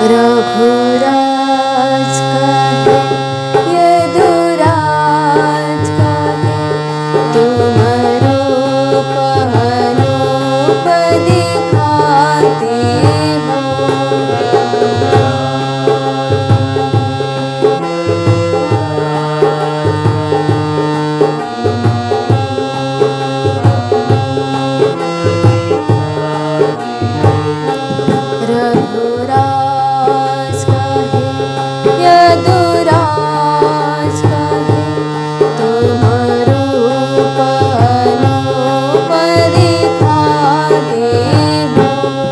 रघुराज कहे यदुराज कहे तुम रूप अनूप दिखाते हो। रघुराज कहे यदुराज कहे तुम रूप अनूप दिखाते हो।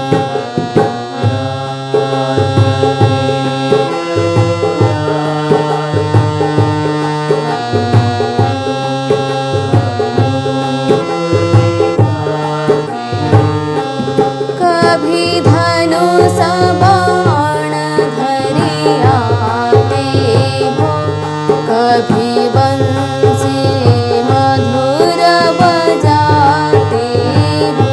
कभी धनुष बाण धरि आते हो, कभी बंसी मधुर बजाते हो।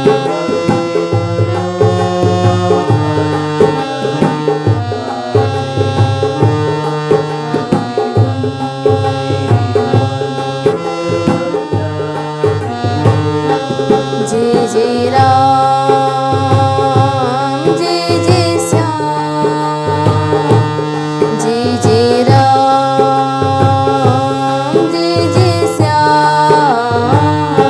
जय जय राम जय जय श्याम, जय जय राम जय जय श्याम।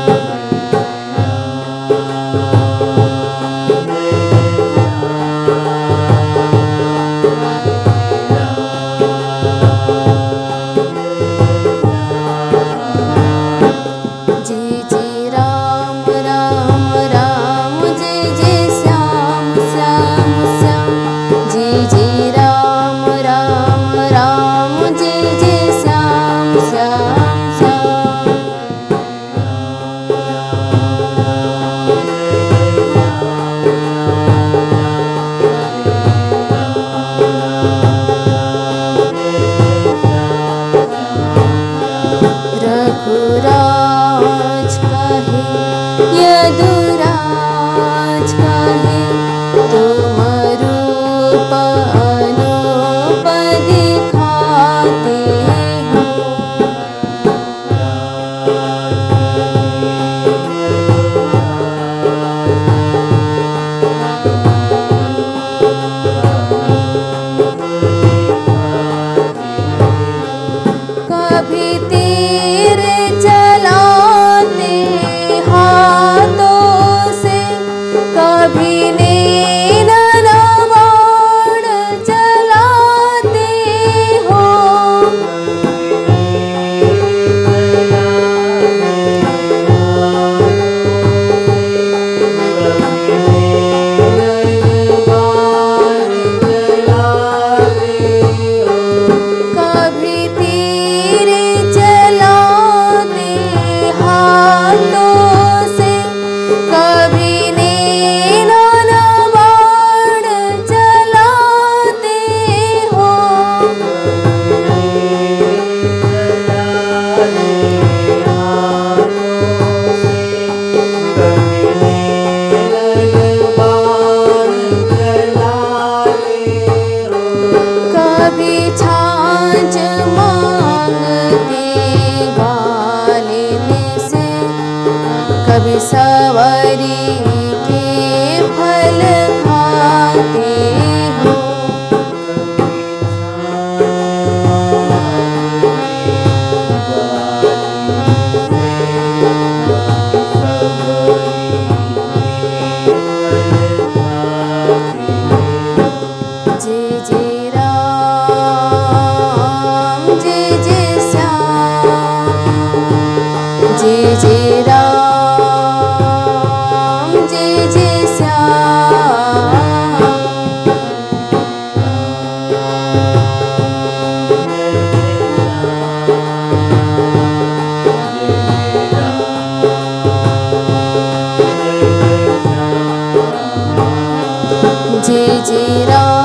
जय जय राम राम राम जय जय श्याम श्याम श्याम, जय जय राम राम राम जय जय श्याम श्याम श्याम। रघुराज कहे यदुराज कहे तुम रूप अनूप दिखाते हो। कभी तीर चलाते हाथों से, कभी नैन बाण चलाते हो। कभी तीर चलाते हाथों से, कभी नैन बाण चलाते हो। कभी छाछ मांगते गालिन से, कभी सवरी के फल खाते हो। जय जय राम जय जय श्याम, जय जय राम जय जय श्याम। जय जय राम